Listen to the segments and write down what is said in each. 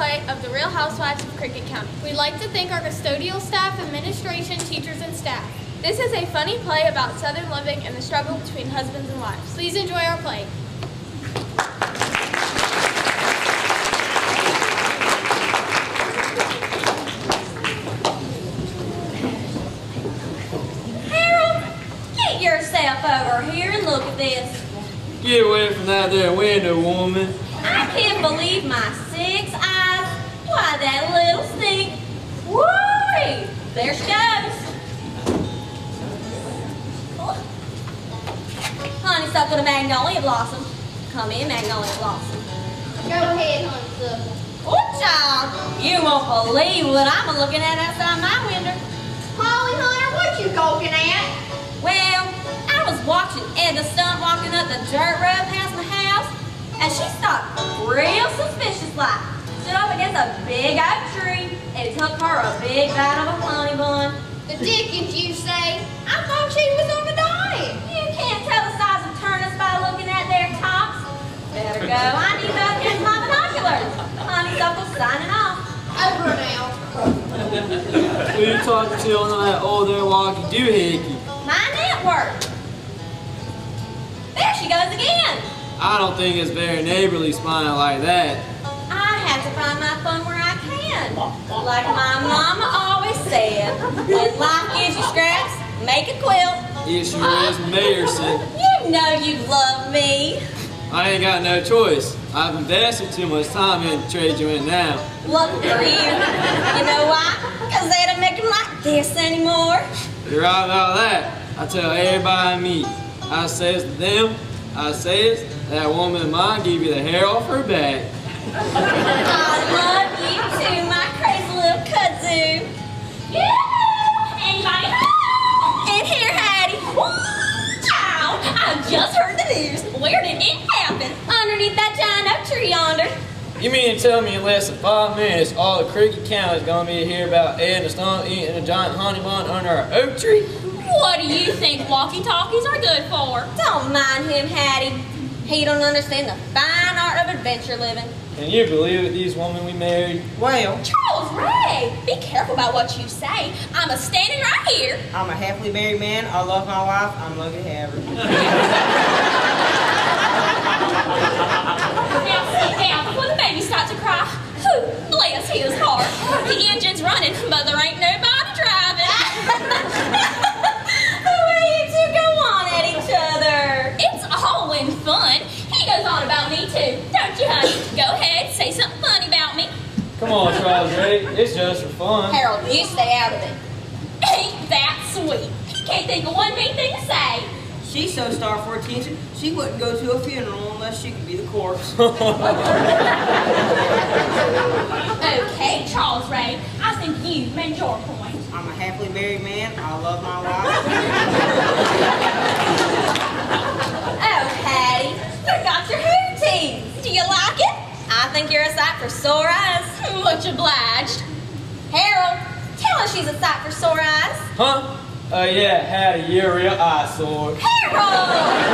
play of The Real Housewives of Cricket County. We'd like to thank our custodial staff, administration, teachers, and staff. This is a funny play about Southern living and the struggle between husbands and wives. Please enjoy our play. Get yourself over here and look at this. Get away from that there window, woman. I can't believe my 6 eyes. Why, that little stink. Whoo! There she goes. Honeysuckle to magnolia blossom. Come in, magnolia blossom. Go ahead, honeysuckle. Oh, child. You won't believe what I'm looking at outside my window. Holly Hunter, what you gawking at? Well, I was watching Edna Stunt walking up the dirt road past my house, and she stopped real suspicious like. Stood up against a big oak tree and took her a big bite of a honey bun. The dickens, you say? I thought she was on a diet. You can't tell the size of turnips by looking at their tops. Better go. I need to get my binoculars. Honeysuckle signing off. Over now. Who you talking to on that old there walkie doohickey? My network. There she goes again. I don't think it's very neighborly smiling like that. I have to find my fun where I can. Like my mama always said, when life gives you scraps, make a quilt. It sure is Mayerson. You know you love me. I ain't got no choice. I've invested too much time in to trade you in now. Lucky for you. You know why? Because they don't make them like this anymore. You're right about that. I tell everybody I meet. I says to them, I says, that woman of mine give you the hair off her back. I love you too, my crazy little kudzu. Yeah! Anybody home? In here, Hattie. Child, I just heard the news. Where did it happen? Underneath that giant oak tree yonder. You mean to tell me in less than 5 minutes all the Cricket County is going to be here about Ed and Stunt eating a giant honey bun under our oak tree? What do you think walkie-talkies are good for? Don't mind him, Hattie. He don't understand the fine art of adventure living. Can you believe it, these women we married? Well, Charles Ray, be careful about what you say. I'm a standing right here. I'm a happily married man. I love my wife. I'm lucky to have her. Now sit down before the baby starts to cry. Whew, bless his heart. The engine's running, but there ain't nobody driving. The way you two go on at each other. It's all in fun. He goes on about me too, don't you, honey? Go ahead, say something funny about me. Come on, Charles Ray. It's just for fun. Harold, you stay out of it. Ain't that sweet? He can't think of one mean thing to say. She's so starved for attention, she wouldn't go to a funeral unless she could be the corpse. Okay, Charles Ray, I think you've made your point. I'm a happily married man. I love my wife. Oh, Hattie, you got your hooties. Do you like it? I think you're a sight for sore eyes. Much obliged. Harold, tell her she's a sight for sore eyes. Huh? Yeah, Hattie, you're a real eyesore. Harold!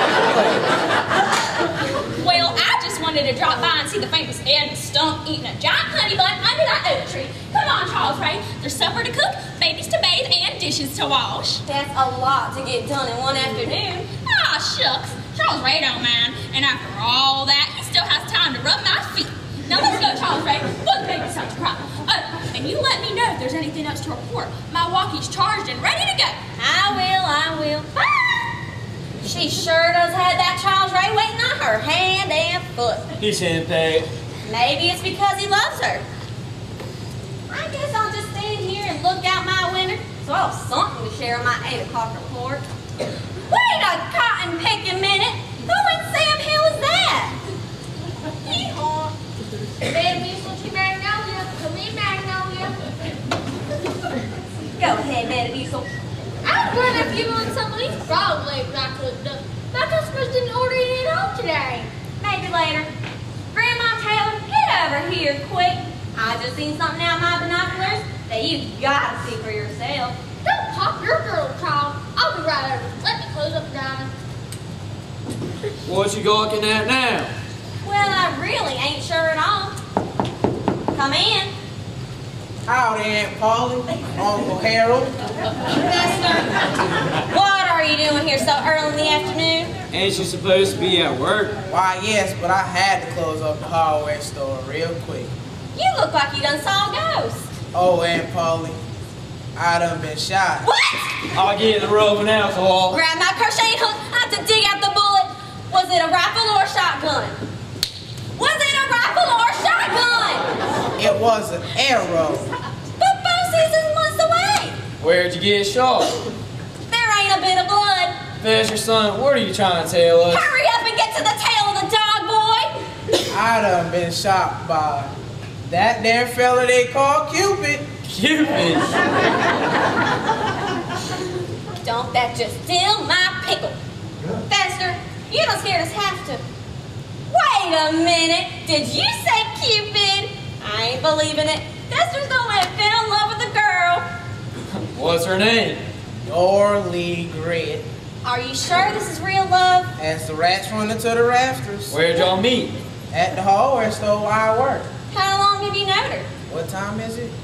Well, I just wanted to drop by and see the famous Ed and Stunt eating a giant honey bun under that oak tree. Come on, Charles Ray. There's supper to cook, babies to bathe, and dishes to wash. That's a lot to get done in one afternoon. Ah, shucks. Charles Ray don't mind. And after all that, he still has time to rub my feet. Now let's go, Charles Ray, before the baby starts to cry. Oh, and you let me know if there's anything else to report. My walkie's charged and ready to go. I will. Bye! She sure does have that Charles Ray waiting on her hand and foot. He's henpecked. Maybe it's because he loves her. I guess I'll just stand here and look out my window so I'll have something to share on my 8 o'clock report. Wait a cotton picking minute! Who in Sam Hill is that? Hee-haw. Baby, Slinky Magnolia. Come in, Magnolia. Go ahead, Betty Diesel. I was wondering if you want some of these frog legs I cooked up. My customers didn't order any at all today. Maybe later. Grandma Taylor, get over here quick. I just seen something out of my binoculars that you gotta see for yourself. Don't pop your girl, child. I'll be right over. Let me close up the diamond. What you gawking at now? Well, I really ain't sure at all. Come in. Howdy, Aunt Polly, Uncle Harold. Fester, what are you doing here so early in the afternoon? Ain't you supposed to be at work? Why, yes, but I had to close up the hardware store real quick. You look like you done saw a ghost. Oh, Aunt Polly, I done been shot. What? I'll get the rub and alcohol. Grab my crochet hook. I have to dig out the bullet. Was it a rifle or a shotgun? Was it a rifle or a shotgun? It was an arrow. But bow season's months away. Where'd you get shot? There ain't a bit of blood. Fester, son, what are you trying to tell us? Hurry up and get to the tail of the dog, boy. I done been shot by that there fella they call Cupid. Cupid? Don't that just steal my pickle? Fester, you done scared us half to. Wait a minute. Did you say Cupid? I ain't believing it. Fester's gonna fell in love with a girl. What's her name? Dorley Grit. Are you sure this is real love? As the rats run into the rafters. Where'd y'all meet? At the hardware store where I work. How long have you known her? What time is it?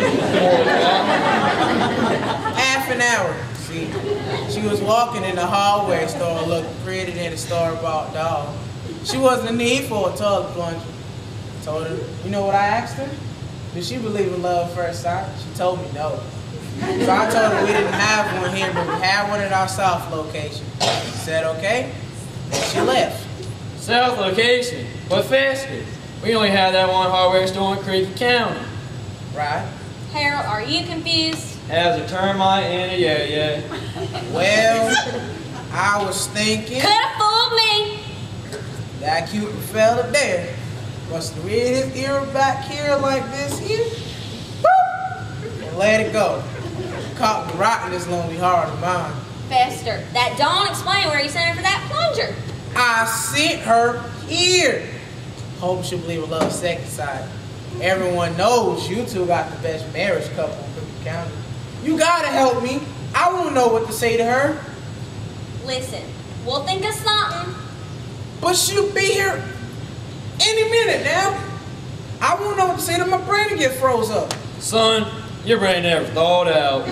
Half an hour. See, she was walking in the hardware store looking prettier than a store-bought doll. She wasn't in need for a toilet plunger. Told her, you know what I asked her? Did she believe in love at first sight? She told me no. So I told her we didn't have one here, but we had one at our south location. She said okay, and she left. South location? What Fester? We only had that one hardware store in Creek County. Right? Harold, are you confused? Has a termite in it, yeah. Well, I was thinking Could have fooled me. that Cupid fella there must have read his ear back here like this here, boop, and let it go. Caught me rocking this lonely heart of mine. Fester, that don't explain where you sent her for that plunger. I sent her here. Hope she'll believe in love second sight. Everyone knows you two got the best marriage couple in Cook County. You gotta help me. I won't know what to say to her. Listen, we'll think of something. But she'll be here any minute now. I won't know what to say to my brain to get froze up. Son, your brain never thawed out.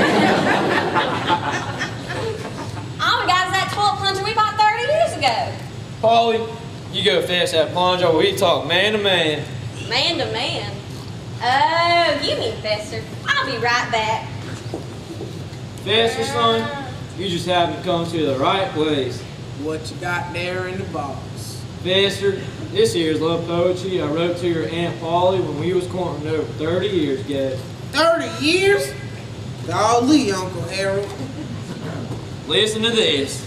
All we got is that toilet plunger we bought 30 years ago. Polly, you go fetch that plunger or we talk man to man. Man to man. Oh, you mean Fester. I'll be right back. Fester, son, you just happen to come to the right place. What you got there in the box? Fester, this here's love poetry I wrote to your Aunt Polly when we was courting over 30 years ago. 30 years? Golly, Uncle Harold. Listen to this.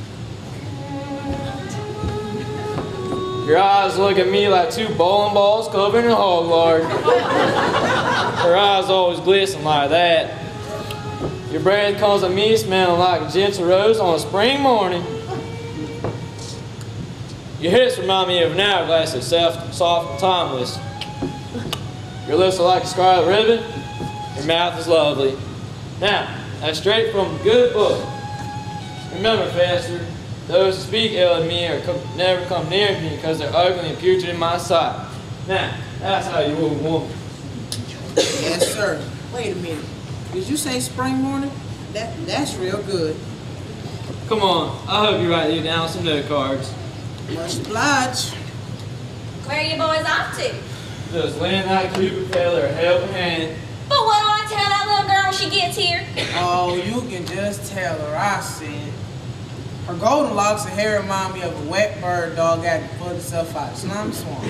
Your eyes look at me like two bowling balls covered in hog lard. Her eyes always glisten like that. Your breath comes at me smelling like a gentle rose on a spring morning. Your hips remind me of an hourglass that's soft and timeless. Your lips are like a scarlet ribbon. Your mouth is lovely. Now, that's straight from a good book. Remember, Fester, those who speak ill of me or never come near me because they're ugly and putrid in my sight. Now, that's how you woo a woman. Yes, sir. Wait a minute. Did you say spring morning? That's real good. Come on, I hope you write these down some note cards. Much obliged. Where are you boys off to? Just lend that Cupid fella a helping hand. But what do I tell that little girl when she gets here? Oh, you can just tell her I said. Her golden locks of hair remind me of a wet bird dog had to put itself out of slime swamp.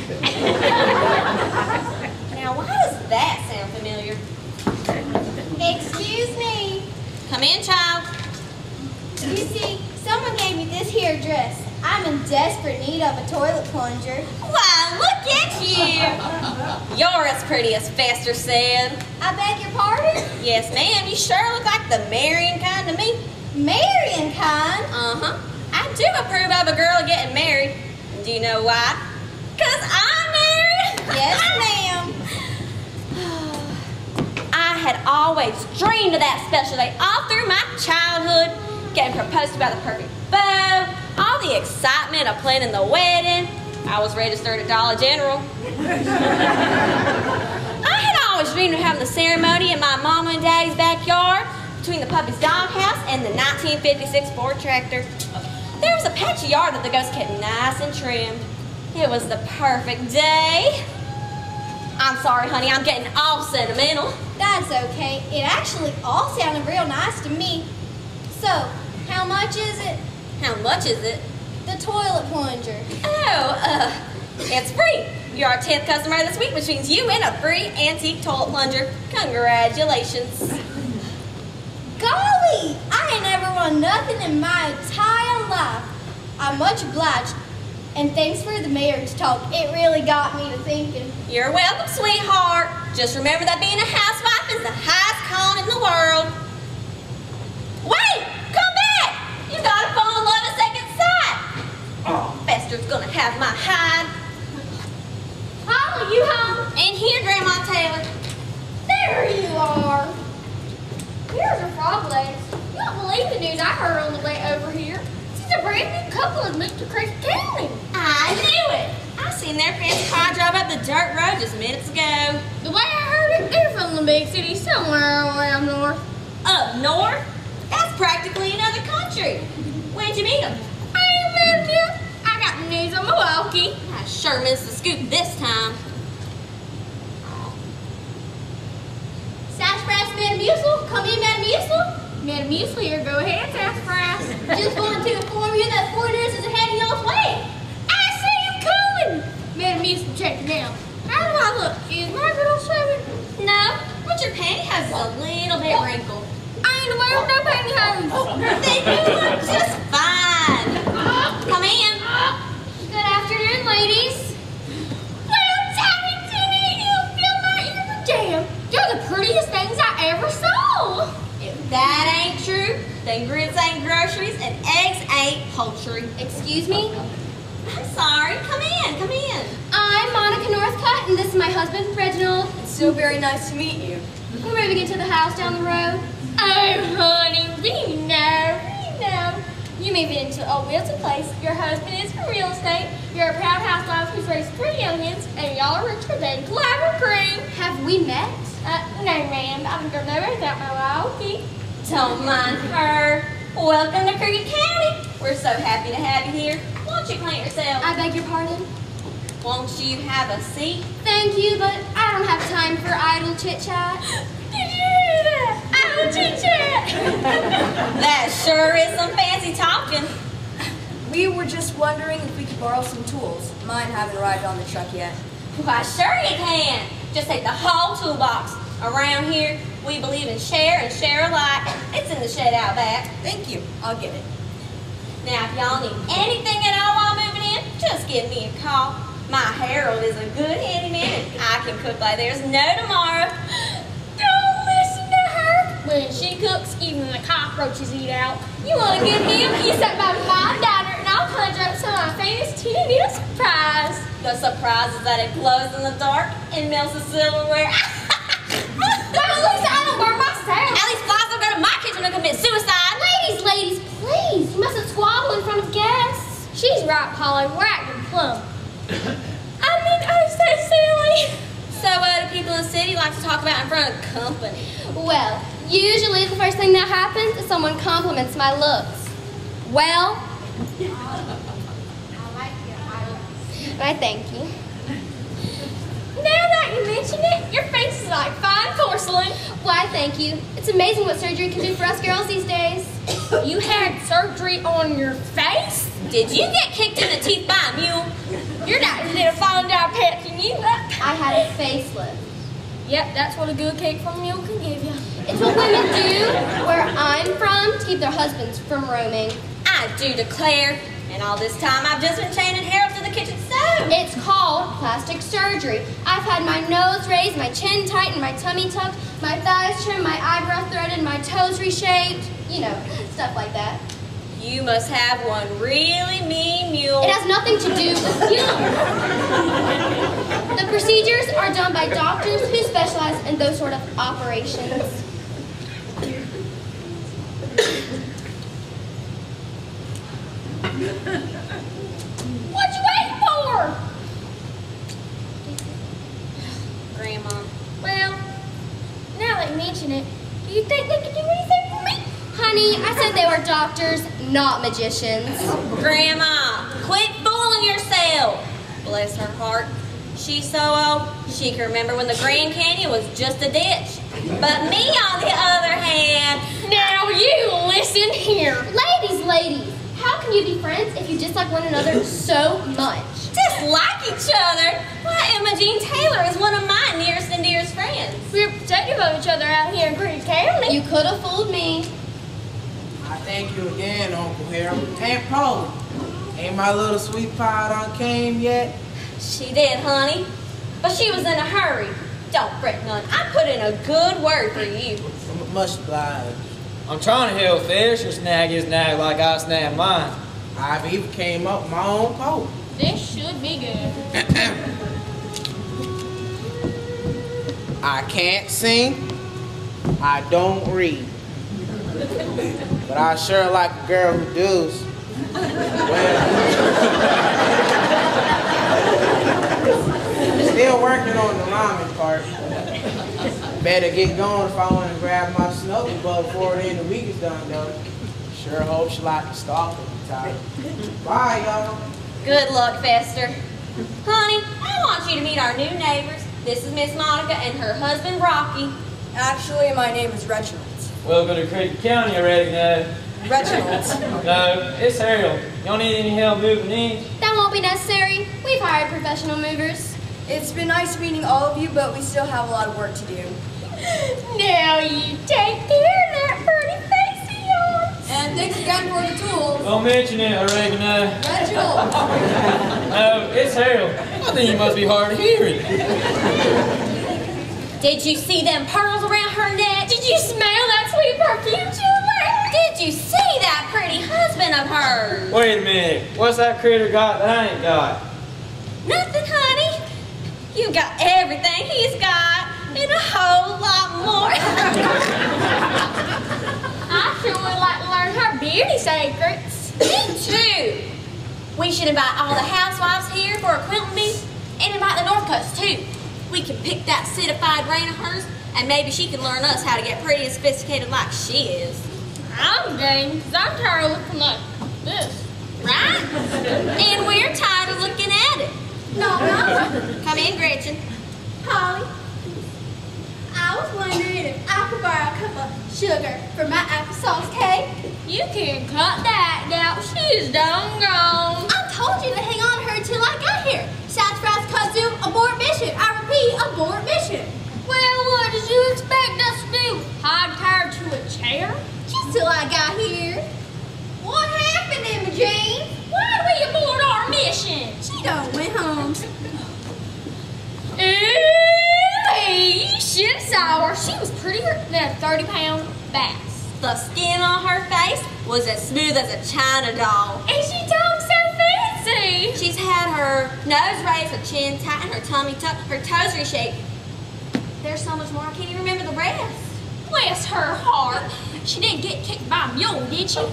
Now, why does that sound familiar? Excuse me. Come in, child. You see, someone gave me this here dress. I'm in desperate need of a toilet plunger. Why, look at you. You're as pretty as Fester said. I beg your pardon? Yes, ma'am. You sure look like the marrying kind to me. Marrying kind? Uh-huh. I do approve of a girl getting married. Do you know why? 'Cause I'm married. Yes, ma'am. I had always dreamed of that special day all through my childhood. Getting proposed to by the perfect beau, all the excitement of planning the wedding. I was registered at Dollar General. I had always dreamed of having the ceremony in my mama and daddy's backyard between the puppy's doghouse and the 1956 Ford tractor. There was a patch of yard that the ghost kept nice and trimmed. It was the perfect day. I'm sorry, honey, I'm getting all sentimental. That's okay. It actually all sounded real nice to me. So, how much is it? How much is it? The toilet plunger. Oh, it's free. You're our 10th customer this week, which means you win a free antique toilet plunger. Congratulations. Golly, I ain't never won nothing in my entire life. I'm much obliged. And thanks for the marriage talk. It really got me to thinking. You're welcome, sweetheart. Just remember that being a housewife is the highest calling in the world. Wait! Come back! You gotta fall in love at second sight. Oh, Fester's gonna have my hide. Holly, you home? In here, Grandma Taylor. There you are. Here's your frog legs. You don't believe the news I heard on the way over here. She's a brand new couple has moved to Cricket County. I knew it. I seen their fancy car drive up the dirt road just minutes ago. The way I heard it, they're from the big city somewhere around north. Up north? That's practically another country. Where'd you meet them? I ain't met you. I got the news on Milwaukee. I sure missed the scoop this time. Sassafras Metamucil? Come in, Metamucil. Metamucil here, go ahead, sassafras. Just wanted to inform you that 4 years is ahead of y'all's way. I see you coming. Metamucil, check it out. How do I look? Is my girl showing? No, but your pantyhose is a little bit wrinkled. I ain't wearing no pantyhose. Then you look just fine. Come in. Good afternoon, ladies. Well, Tommy, you'll fill my ear with jam. You're the prettiest things I ever saw. If that ain't true, then grits ain't groceries and eggs ain't poultry. Excuse me? I'm sorry. Come in, come in. I'm Monica Northcutt, and this is my husband, Reginald. It's so very nice to meet you. We're moving into the house down the road. Oh, honey, we know. You moved into Old Wilson Place. Your husband is from real estate. You're a proud housewife who's raised 3 youngins, and y'all are richer than Clover Cream. Have we met? No, ma'am. I'm gonna know without my Milwaukee. Don't mind her. Welcome to Cricket County. We're so happy to have you here. Won't you plant yourself? I beg your pardon? Won't you have a seat? Thank you, but I don't have time for idle chit-chat. Did you hear that? I will chit-chat. That sure is some fancy talking. We were just wondering if we could borrow some tools. Mine haven't arrived on the truck yet. Why, sure you can. Just take the whole toolbox. Around here, we believe in share and share alike. It's in the shed out back. Thank you. I'll get it. Now, if y'all need anything at all while moving in, just give me a call. My Harold is a good handyman, and I can cook like there's no tomorrow. Don't listen to her. When she cooks, even the cockroaches eat out. You want to get him? You sit by my diner, and I'll conjure up some of my famous teeny little surprise. The surprise is that it glows in the dark and melts the silverware. Well, at least I don't burn myself. At least flies don't go to my kitchen to commit suicide. Ladies, please. You mustn't squabble in front of guests. She's right, Polly. We're acting plump. I mean, oh, so silly. So what do people in the city like to talk about in front of company? Well, usually the first thing that happens is someone compliments my looks. Well, I thank you. Now that you mention it, your face is like fine porcelain. Why, thank you. It's amazing what surgery can do for us girls these days. You had surgery on your face? Did you get kicked in the teeth by a mule? Your doctor did a falling down patch and you left. I had a facelift. Yep, that's what a good cake from mule can give you. It's what women do where I'm from to keep their husbands from roaming. I do declare. And all this time, I've just been chaining Harold to the kitchen stove. It's called plastic surgery. I've had my nose raised, my chin tightened, my tummy tucked, my thighs trimmed, my eyebrow threaded, my toes reshaped. You know, stuff like that. You must have one really mean mule. It has nothing to do with you. The procedures are done by doctors who specialize in those sort of operations. What you waiting for? you mention it, do you think they could do anything for me? Honey, I said they were doctors, not magicians. Grandma, quit fooling yourself. Bless her heart. She's so old, she can remember when the Grand Canyon was just a ditch. But me, on the other hand, Now you listen here. Ladies, how can you be friends if you dislike one another so much? dislike each other. Why, Imogene Taylor is one of my nearest and dearest friends. We're protective of each other out here in Green County. You could have fooled me. I thank you again, Uncle Harold. Aunt Polly, ain't my little sweet pie done came yet? She did, honey. But she was in a hurry. Don't fret none. I put in a good word for you. Much obliged. I'm trying to help fish or snag his nag like I snagged mine. I've even came up with my own coat. This should be good. I can't sing. I don't read. But I sure like a girl who does. Still working on the rhyming part. Better get going if I want to grab my snuggle bug before the end of the week is done, though. Sure hope she like to stalk me. Bye, y'all. Good luck, Fester. Honey, I want you to meet our new neighbors. This is Miss Monica and her husband, Rocky. Actually, my name is Reginald. Welcome to Cricket County already, no? Reginald. No, it's Harold. Y'all need any help moving in? That won't be necessary. We've hired professional movers. It's been nice meeting all of you, but we still have a lot of work to do. Now you take care of that pretty face of yours. And thanks again for the tools. Don't mention it, oregano. Reginald! No, it's Harold. I think you must be hard of hearing. Did you see them pearls around her neck? Did you smell that sweet perfume she was wearing? Did you see that pretty husband of hers? Wait a minute. What's that critter got that I ain't got? Nothing, honey. You got everything he's got and a whole lot more. I sure would like to learn her beauty secrets. Me too. We should invite all the housewives here for a quilting bee and invite the Northcotes too. We can pick that citified brain of hers and maybe she can learn us how to get pretty and sophisticated like she is. I'm game, because I'm tired of looking like this. Right? And we're tired of looking at it. No. Come in, Gretchen. Polly, I was wondering if I could borrow a cup of sugar for my applesauce cake. You can cut that now. She's done gone. I told you to hang on to her till I got here. Sassafras kudzu, abort mission. I repeat, abort mission. Well, what did you expect us to do? Hide her to a chair? Just till I got here. What happened, Imogene? Why did we abort our mission? She done went home. Hey, you should have saw her. She was prettier than a 30-pound bass. The skin on her face was as smooth as a china doll. And she talks so fancy. She's had her nose raised, her chin tight, and her tummy tucked, her toes reshaped. There's so much more, I can't even remember the rest. Bless her heart. She didn't get kicked by a mule, did she?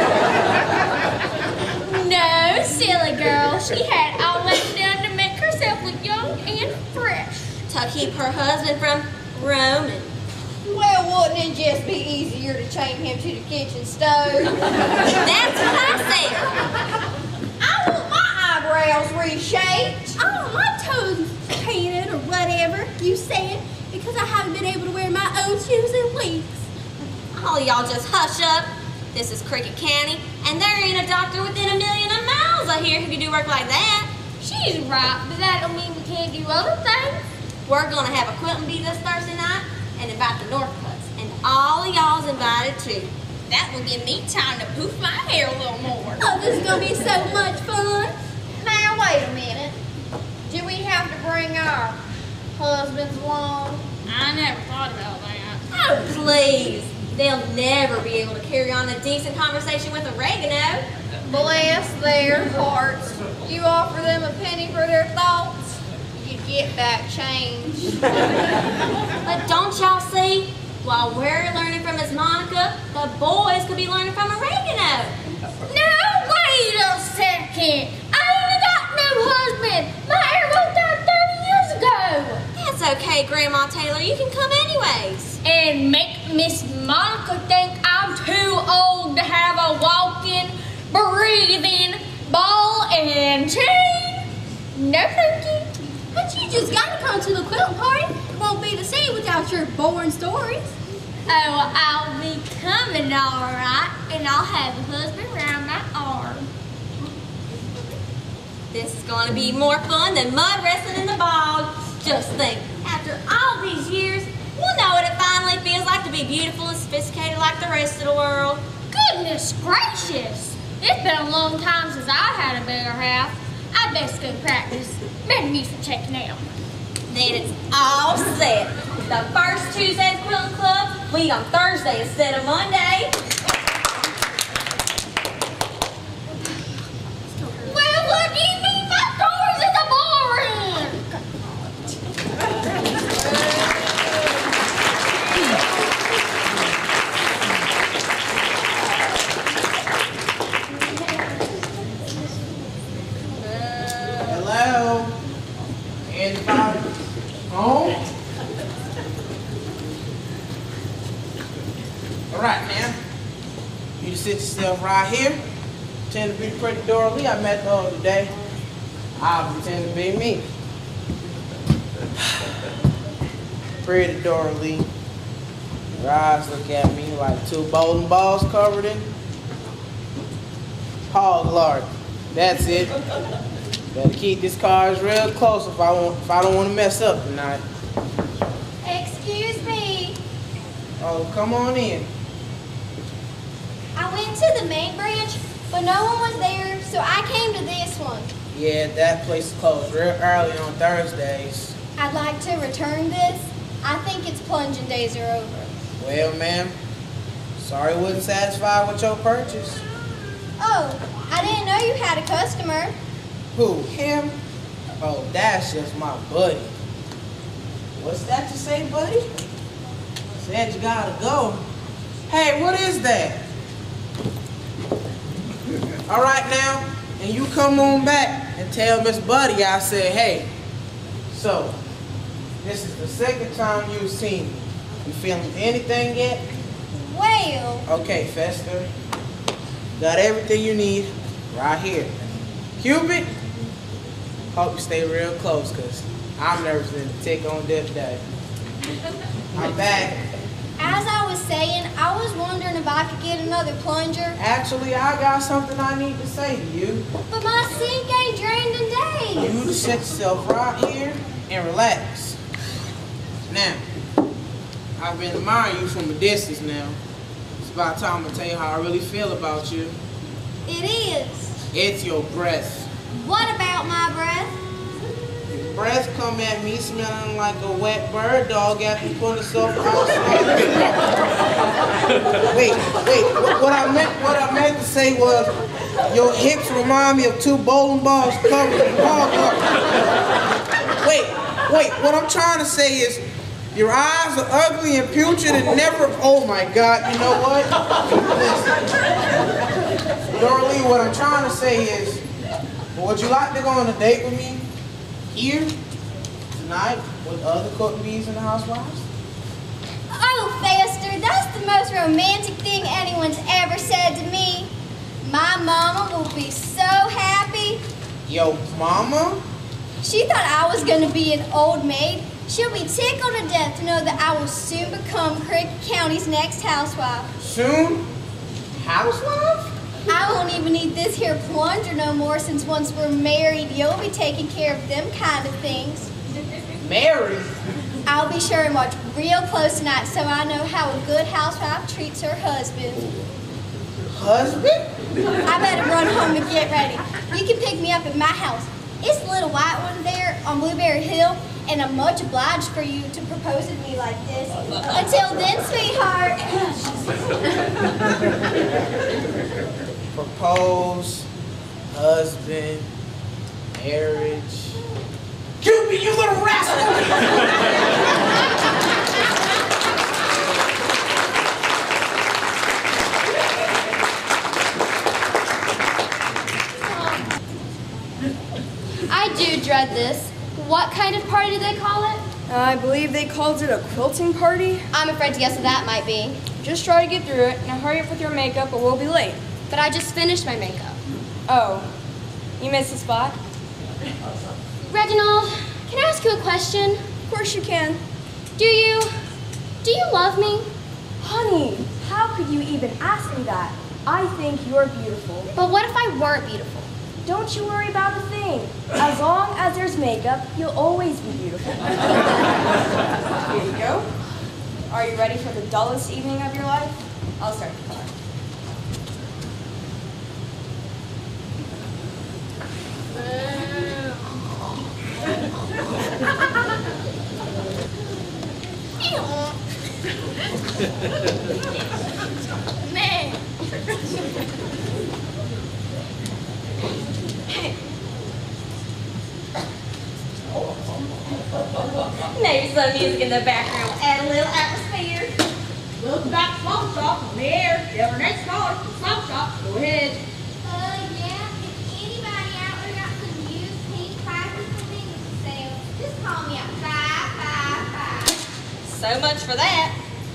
No, silly girl. She had all that done to make herself look young and fresh. To keep her husband from roaming. Well, wouldn't it just be easier to chain him to the kitchen stove? That's what I said. I want my eyebrows reshaped. I want my toes painted or whatever you said, because I haven't been able to wear my own shoes in weeks. All y'all just hush up. This is Cricket County, and there ain't a doctor within a million of miles of here who can do work like that. She's right, but that don't mean we can't do other things. We're gonna have a quilting bee this Thursday night and invite the Northcuts, and all of y'all's invited too. That will give me time to poof my hair a little more. Oh, this is going to be so much fun. Now, wait a minute. Do we have to bring our husbands along? I never thought about that. Oh, please. They'll never be able to carry on a decent conversation with oregano. Bless their hearts. You offer them a penny for their thoughts, you get back change. But don't y'all see? While we're learning from Miss Monica, the boys could be learning from oregano. Now, wait a second. I ain't got no husband. My hair was done 30 years ago. That's okay, Grandma Taylor. You can come anyways. And make Miss Monica think I'm too old to have a walking, breathing ball and chain? No, thank you. But you just gotta come to the quilt party. It won't be the same without your boring stories. Oh, well, I'll be coming all right, and I'll have a husband around my arm. This is gonna be more fun than mud wrestling in the bog. Just think, after all these years, we'll know what it finally feels like to be beautiful and sophisticated like the rest of the world. Goodness gracious! It's been a long time since I had a better half. I best go practice. Better music check now. Then it's all set. The first Tuesday at Quilting Club will be on Thursday instead of Monday. Well, what do you mean my stories is boring? Hello? Anybody home? All right, now. You just sit yourself right here. Pretend to be pretty Dorothy I met the other day. I'll pretend to be me. Pretty Dorothy. Your eyes look at me like two bowling balls covered in hog lard. That's it. Better keep these cards real close if I don't want to mess up tonight. Excuse me. Oh, come on in. I went to the main branch, but no one was there, so I came to this one. Yeah, that place is closed real early on Thursdays. I'd like to return this. I think its plunging days are over. Well, ma'am, sorry I wasn't satisfied with your purchase. Oh, I didn't know you had a customer. Who, him? Oh, that's just my buddy. What's that you say, buddy? Said you gotta go. Hey, what is that? All right now, and you come on back and tell Miss Buddy I said, hey. So, this is the second time you've seen me. You feeling anything yet? Well, Okay, Fester. Got everything you need right here. Cupid, hope you stay real close, because I'm nervous in the tick on death day. I'm back. as I was saying, I was wondering if I could get another plunger. Actually, I got something I need to say to you. But my sink ain't drained in days. You just sit yourself right here and relax. Now, I've been admiring you from a distance now. It's about time to tell you how I really feel about you. It is. It's your breath. What about my breath? Your breath come at me smelling like a wet bird dog after you put itself outside. Wait. What I meant to say was your hips remind me of two bowling balls covered in hog leather. Wait. What I'm trying to say is your eyes are ugly and putrid and never. Oh my God! You know what? Listen, Dorothy, what I'm trying to say is, would you like to go on a date with me here tonight with other cook bees in the Housewives? Oh, Fester, that's the most romantic thing anyone's ever said to me. My mama will be so happy. Yo, mama? She thought I was going to be an old maid. She'll be tickled to death to know that I will soon become Cricket County's next housewife. Soon? Housewife? I won't even need this here plunger no more, since once we're married, you'll be taking care of them kind of things. Married? I'll be sure and watch real close tonight so I know how a good housewife treats her husband. Husband? I better run home and get ready. You can pick me up at my house. It's the little white one there on Blueberry Hill, and I'm much obliged for you to propose to me like this. Until then, sweetheart. Propose, husband, marriage. Cupid, you little rascal! I do dread this. What kind of party do they call it? I believe they called it a quilting party. I'm afraid to guess what that might be. Just try to get through it. Now hurry up with your makeup or we'll be late. But I just finished my makeup. Oh, you missed the spot? Reginald, can I ask you a question? Of course you can. Do you love me? Honey, how could you even ask me that? I think you're beautiful. But what if I weren't beautiful? Don't you worry about a thing. As long as there's makeup, you'll always be beautiful. Here you go. Are you ready for the dullest evening of your life? I'll start the car. Man. Maybe some music in the background will add a little atmosphere. Welcome back to Smoke Shop. I'm here. Your next caller to Smoke Shop. Go ahead. Yeah, if anybody out there got some used pink pipes for me to sell, just call me at 555. So much for that.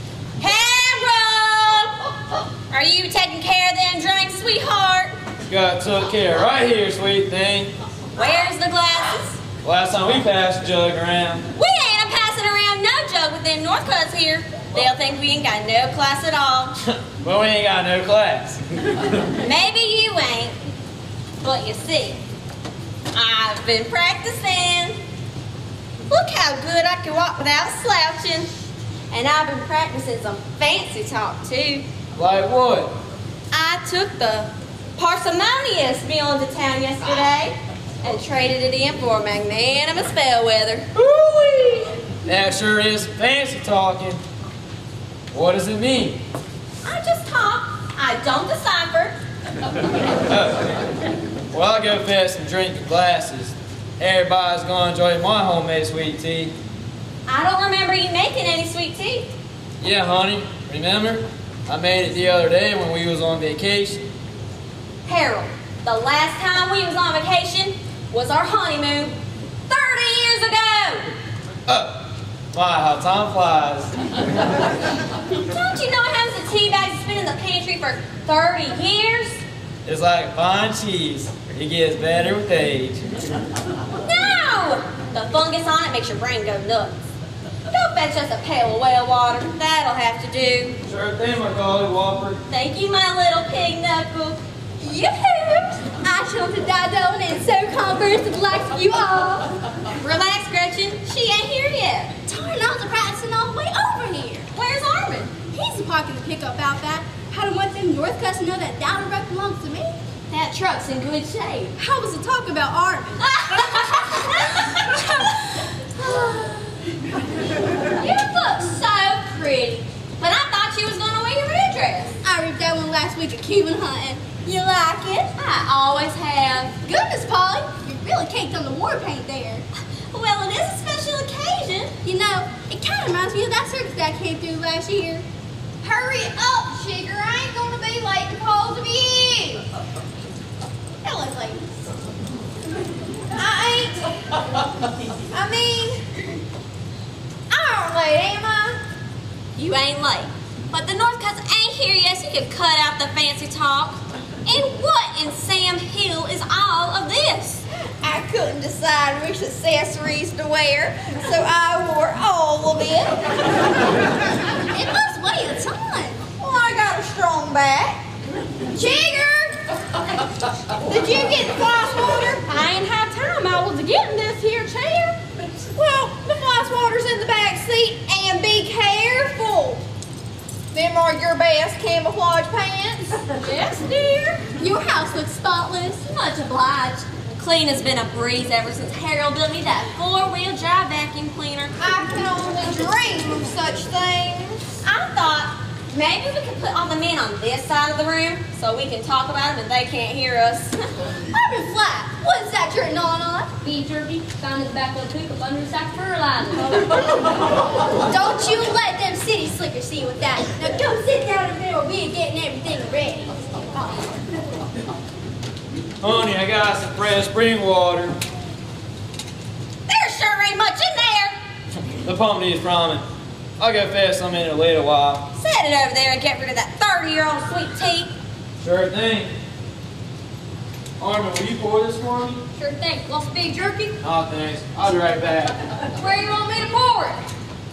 Harold! Are you taking care of them drinks, sweetheart? Got took care of right here, sweet thing. Where's the glasses? Last time we passed the jug around. We ain't a-passing around no jug with them Northcuts here. They'll think we ain't got no class at all. But we ain't got no class. Maybe you ain't. But you see, I've been practicing. Look how good I can walk without slouching. And I've been practicing some fancy talk too. Like what? I took the parsimonious meal into town yesterday and traded it in for a magnanimous bellwether. Ooh-wee. That sure is fancy talking. What does it mean? I just talk. I don't decipher. Well, I'll go fetch some drinking glasses. Everybody's gonna enjoy my homemade sweet tea. I don't remember you making any sweet tea. Yeah, honey. Remember? I made it the other day when we was on vacation. Harold, the last time we was on vacation was our honeymoon 30 years ago. Oh, my, how time flies. Don't you know how the tea bags has been in the pantry for 30 years? It's like fine cheese. It gets better with age. No! The fungus on it makes your brain go nuts. Go fetch us a pail of well water. That'll have to do. Sure thing, my golly whopper. Thank you, my little pig knuckle. Yoo-hoo! I shall to Dido and so conquers the blacks of you all. Relax, Gretchen. She ain't here yet. Darn, I was practicing all the way over here. Where's Armin? He's parking the pickup out back. How do want them Northcuts to know that Dowder Wreck belongs to me? That truck's in good shape. How was the talk about Armin? You look so pretty. But I thought you was going to wear your red dress. I read that one last week at Cuban hunting. You like it? I always have. Goodness, Polly, you really caked on the war paint there. Well, it is a special occasion. You know, it kind of reminds me of that circus that came through last year. Hurry up, sugar. I ain't going to be late because of you. Hello, ladies. I aren't late, am I? You ain't late. But the Northcuts ain't here yet, so you can cut out the fancy talk. And what in Sam Hill is all of this? I couldn't decide which accessories to wear, so I wore all of it. It must weigh a ton. Well, I got a strong back. Jigger! Did you get the fly swatter? I ain't had time. I was getting this here chair. Well, the fly swatter's in the back seat, and be careful. Them are your best camouflage pants. Yes, dear. Your house looks spotless. Much obliged. Clean has been a breeze ever since Harold built me that four-wheel drive vacuum cleaner. I can only dream of such things. I thought maybe we could put all the men on this side of the room so we can talk about them and they can't hear us. Urban Flat, what's that you're gnawing on? Beef jerky found in the back of the pickup under the sack of fertilizer. Don't you let them city slickers see you with that. Now go sit down in there. We're getting everything ready. Honey, I got some fresh spring water. There sure ain't much in there. The pump needs priming. I'll go fast some in a little while. Set it over there and get rid of that 30-year-old sweet tea. Sure thing. Armin, will you pour this for me? Sure thing. Want some beef jerky? Oh, thanks. I'll be right back. Where you want me to pour it?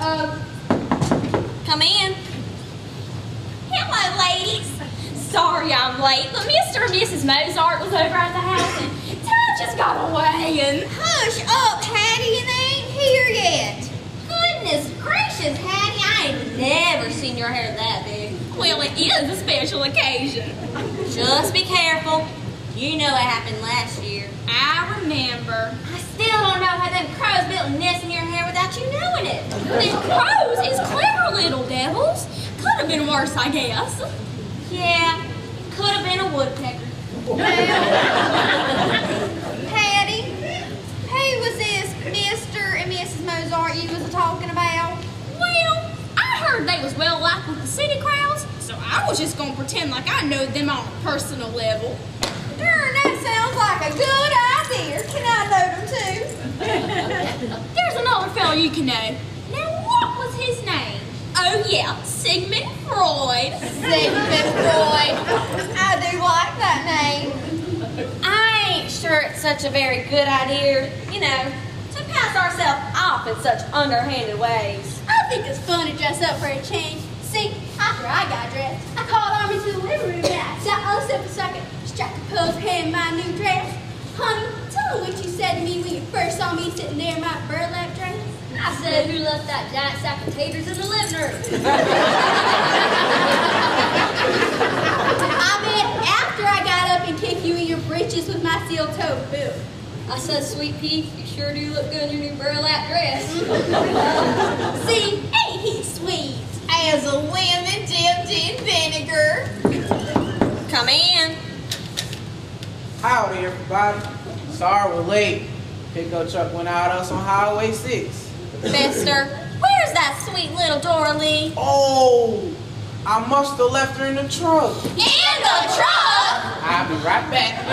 Come in. Hello, ladies. Sorry I'm late, but Mr. and Mrs. Mozart was over at the house and time just got away and... Hush up, Hattie, and they ain't here yet. Goodness gracious, Hattie, I ain't never seen your hair that big. Well, it is a special occasion. Just be careful. You know what happened last year. I remember. I still don't know how them crows built a nest in your hair without you knowing it. These crows is clever little devils. Could have been worse, I guess. Yeah, could have been a woodpecker. Hattie, who was this Mr. and Mrs. Mozart you was talking about? Well, I heard they was well liked with the city crowds, so I was just gonna pretend like I know them on a personal level. Darn, that sounds like a good idea. Can I know them too? There's another fellow you can know. Now, what was his name? Oh yeah, Sigmund Freud. Sigmund Freud. I do like that name. I ain't sure it's such a very good idea, you know, to pass ourselves off in such underhanded ways. I think it's fun to dress up for a change. See, after I got dressed, I called Army to the living room and I sat on the second, struck a pose, hand my new dress. Honey, tell them what you said to me when you first saw me sitting there in my burlap dress. I said, who left that giant sack of taters in the living room? I meant after I got up and kicked you in your britches with my steel-toed boot. I said, sweet pea, you sure do look good in your new burlap dress. See, ain't he sweet? As a lemon dipped in vinegar. Come in. Howdy, everybody. Sorry we're late. Pickup truck went out us on Highway 6. Fester, where's that sweet little Doralee? Oh, I must have left her in the truck. In the truck? I'll be right back.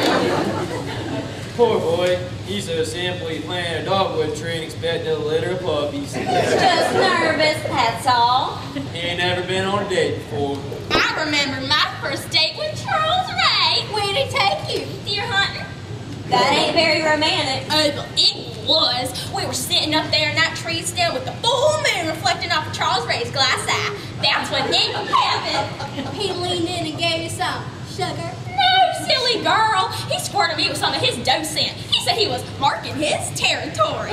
Poor boy. He's so simple he planted a dogwood tree and expected a litter of puppies. Just nervous, that's all. He ain't never been on a date before. I remember my first date with Charles Ray. Where'd it take you? Deer hunting. That ain't very romantic. Oh, but it was. We were sitting up there in that tree stand with the full moon reflecting off of Charles Ray's glass eye. That's when it happened. He leaned in and gave you some sugar. No, silly girl. He squirted me with some of his dough scent. He said he was marking his territory.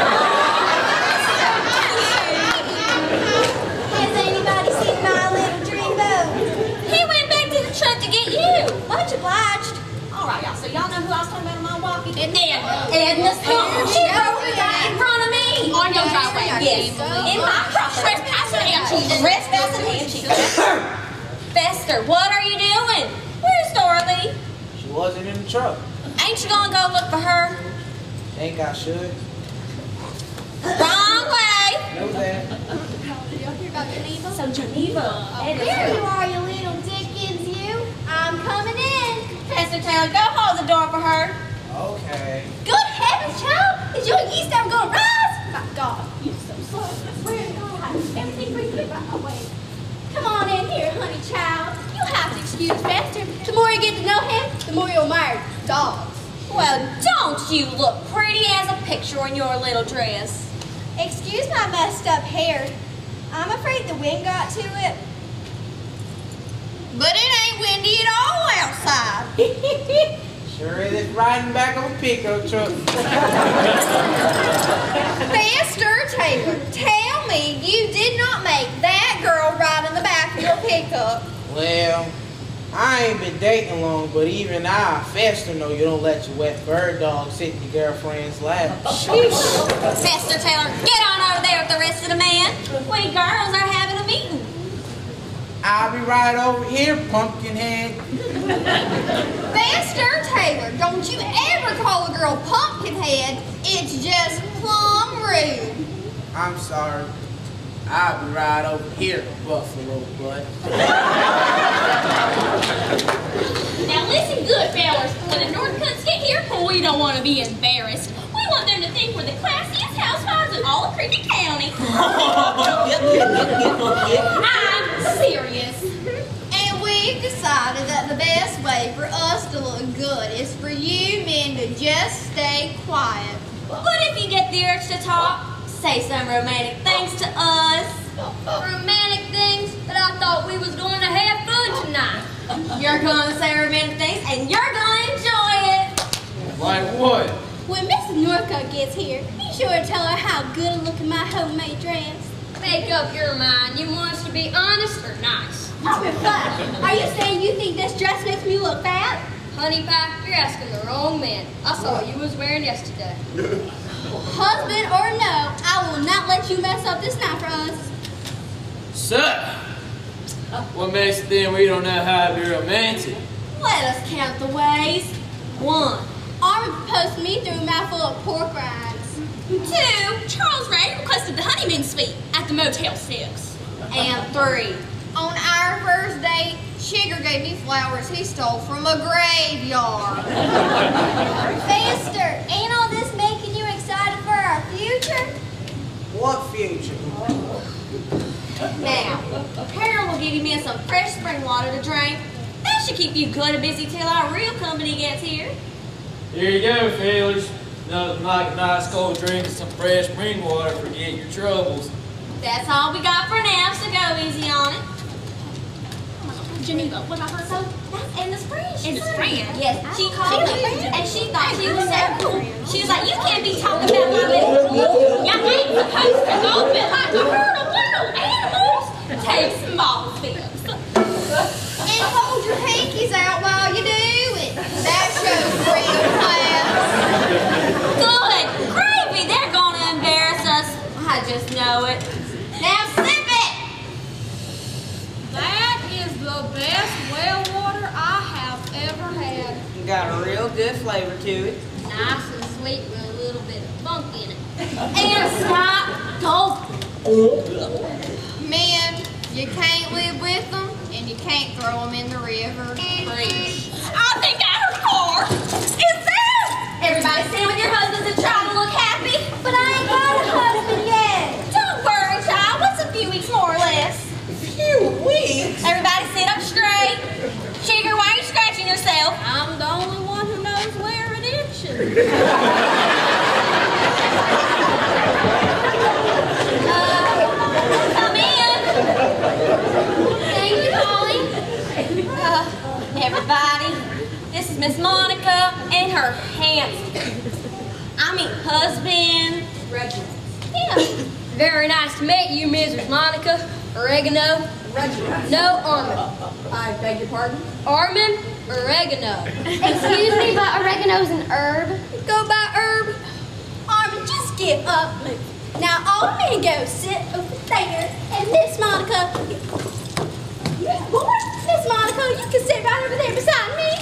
Has anybody seen my little dreamboat? He went back to the truck to get you. Much obliged. All right, y'all, so y'all know who I was talking about in my walkie? Edna's home. She broke the guy in front of me. On your driveway. Yes, in my property. Trespassing and cheating. Trespassing and cheating. Fester, what are you doing? Where's Doralee? She wasn't in the truck. Ain't you gonna go look for her? Think I should. Wrong way. Know that. So Geneva. There you are, you little Dickens, you. I'm coming in. Fester Taylor, go hold the door for her. Okay. Good heavens, child! Is your yeast ever gonna rise? My God, you're so slow. I swear to God, everything brings me right away. Come on in here, honey child. You have to excuse Fester. The more you get to know him, the more you'll admire dogs. Well, don't you look pretty as a picture in your little dress. Excuse my messed up hair. I'm afraid the wind got to it. But it ain't windy at all outside. Sure is it riding back of a pickup truck. Fester Taylor, tell me you did not make that girl ride in the back of your pickup. Well, I ain't been dating long, but even I, Fester, know you don't let your wet bird dog sit in your girlfriend's lap. Fester Taylor, get on over there with the rest of the men. We girls are having a meeting. I'll be right over here, pumpkinhead. Fester Taylor, don't you ever call a girl pumpkinhead. It's just plumb rude. I'm sorry. I'll be right over here, buffalo butt. Now listen good, fellas. When the North Cunts get here, we don't want to be embarrassed. We We want them to think we're the classiest housewives in all of Creek County. I'm serious. And we've decided that the best way for us to look good is for you men to just stay quiet. But if you get the urge to talk, say some romantic things to us. Romantic things, but I thought we was going to have fun tonight. You're going to say romantic things, and you're going to enjoy it. Like what? When Mrs. Norco gets here, be sure to tell her how good looking my homemade dress. Make up your mind. You want us to be honest or nice? Are you saying you think this dress makes me look fat? Honey pie, you're asking the wrong man. I saw what you was wearing yesterday. Husband or no, I will not let you mess up this night for us. So, what makes you think we don't know how to be romantic? Let us count the ways. 1, Armin proposed to me through a mouthful of pork rinds. 2, Charles Ray requested the honeymoon suite at the Motel 6. and 3. On our first date, Sugar gave me flowers he stole from a graveyard. Faster, ain't all this making you excited for our future? What future? Now, Carol will give you me some fresh spring water to drink. That should keep you good and busy till our real company gets here. Here you go, fellas. Nothing like a nice cold drink and some fresh spring water to forget your troubles. That's all we got for now, so go easy on it. Geneva, what about her? So, that's in the spring. In the spring? Yes, she called me and she thought she was so cool. She was like, you can't be talking about my little You ain't supposed to open like a herd of little animals. Take small steps. And hold your hankies out while you do it. That shows real class. Good gravy, they're gonna embarrass us. I just know it. Now sip it! That is the best well water I have ever had. Got a real good flavor to it. Nice and sweet with a little bit of funk in it. And stop gulping. Men, you can't live with them, and you can't throw them in the river. Preach. I think I heard car. Is there? Everybody stand with your husbands and try to look happy. But I ain't got a husband yet. Don't worry, child. What's a few weeks more or less? Few weeks? Everybody sit up straight. Sugar, why are you scratching yourself? I'm the only one who knows where it itches. Come in. Thank you, Molly. Everybody, this is Miss Monica and her husband. Reginald. Yeah. Very nice to meet you, Mrs. Monica. Oregano. Reginald. No, Armin. I beg your pardon? Armin, oregano. Excuse me, but oregano's an herb. Go by herb. Armin, just give up. Now, all men go sit over there, and Miss Monica, Miss Monica, you can sit right over there beside me.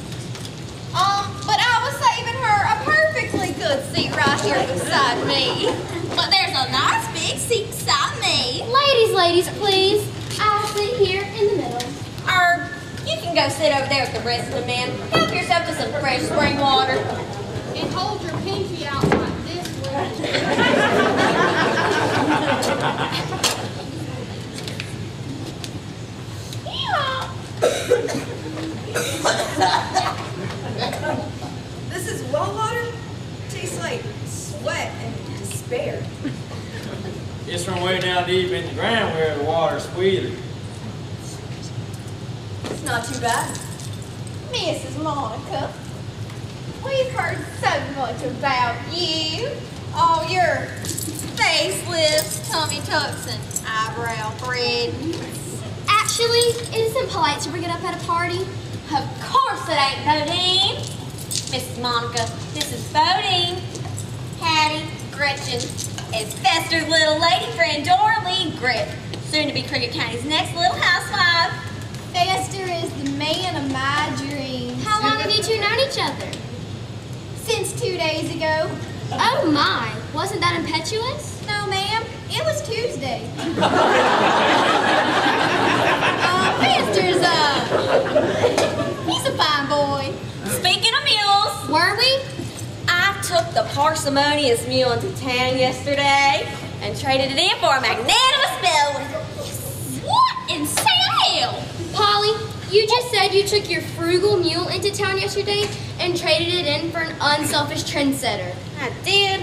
But I was saving her a perfectly good seat right here beside me. But there's a nice big seat beside me. Ladies, please. I'll sit here in the middle. You can go sit over there with the rest of the men. Help yourself to some fresh spring water. And hold your pinky out like this way. This is well water? Tastes like sweat and despair. It's from way down deep in the ground where the water's sweeter. It's not too bad. Mrs. Monica, we've heard so much about you. All your facelifts, tummy tucks, and eyebrow thread. Actually, it isn't polite to bring it up at a party. Of course it ain't, Bodine. Mrs. Monica, this is Bodine, Hattie, Gretchen, and Fester's little lady friend, Dorothy Grip, soon to be Cricket County's next little housewife. Fester is the man of my dreams. How long have you two known each other? Since 2 days ago. Oh my, wasn't that impetuous? No, ma'am, it was Tuesday. Fester's, he's a fine boy. Speaking of mules, Were we? I took the parsimonious mule into town yesterday and traded it in for a magnanimous bill. What in hell? Polly, you just said you took your frugal mule into town yesterday and traded it in for an unselfish trendsetter. I did.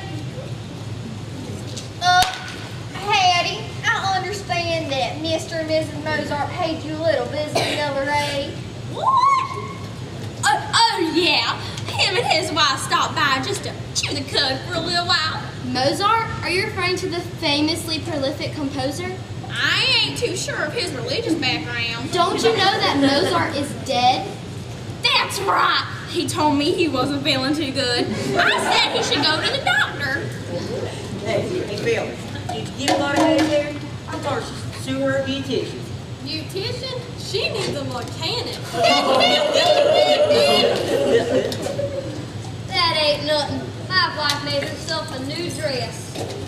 Hattie, I understand that Mr. and Mrs. Mozart paid you a little visit the other day. What? Oh yeah. Him and his wife stopped by just to chew the cud for a little while. Mozart? Are you referring to the famously prolific composer? I ain't too sure of his religious background. Don't you know that Mozart is dead? That's right. He told me he wasn't feeling too good. I said he should go to the doctor. Hey, Bill, did you get a lot of hay there? I thought she sue her beautician. Beautician? She needs a mechanic. That ain't nothing. My wife made herself a new dress.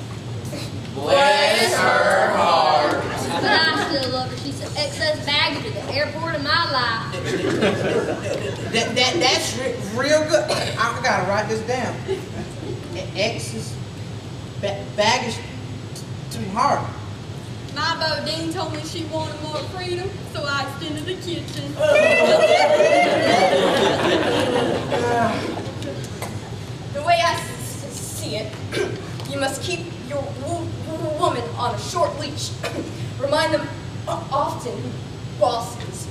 Bless her heart. But I still love her. She's excess baggage at the airport of my life. That's real good. I gotta write this down. Excess baggage too hard. My Bodine told me she wanted more freedom, so I extended the kitchen. The way I see it, you must keep your woman on a short leash. Remind them often who boss is.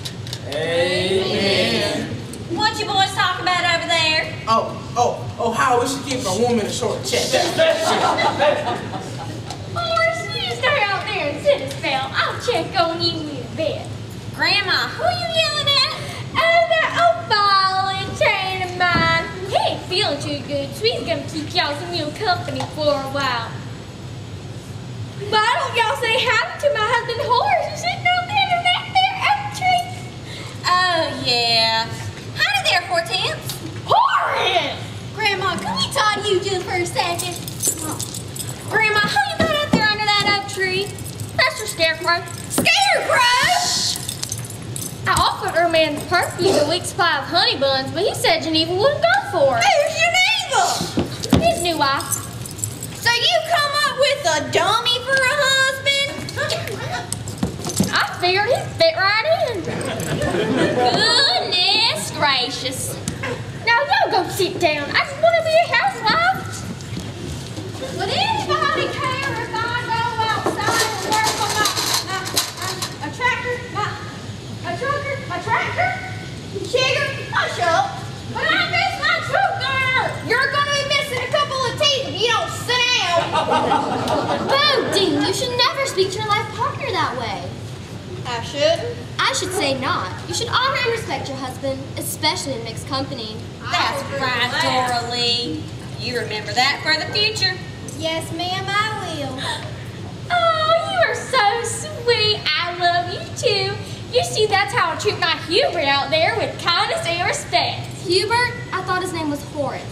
Amen. What you boys talk about over there? Oh, how we should keep a woman a short check. Horace, you stay out there and sit a spell. I'll check on you in bed. Grandma, who are you yelling at? Oh, that old ball and chain of mine. He ain't feeling too good, so he's gonna keep y'all some little company for a while. Why don't y'all say hi to my husband Horace who's sitting out there in that there oak tree? Oh, yeah. Howdy there, Hortense. Horace! Grandma, can we talk to you just for a second? Grandma, who you got out there under that oak tree? That's your scarecrow. Scarecrow! I offered her a man's perfume a week's supply of honey buns, but he said Geneva wouldn't go for it. Who's your neighbor? His new wife. So you come up with a dummy for a husband? I figured he'd fit right in. Goodness gracious. Now y'all go sit down. I just want to be a housewife. Would anybody care if I go outside and work on my tractor? My tractor? Sugar, hush up. But I miss my tractor. You're going to be missing a couple of teeth if you don't sit down. Bodine, you should never speak to your life partner that way. I shouldn't. I should say not. You should honor and respect your husband, especially in mixed company. That's right, Dora Lee. You remember that for the future. Yes, ma'am, I will. Oh, you are so sweet. I love you too. You see, that's how I treat my Hubert out there with kindness and respect. Hubert? I thought his name was Horace.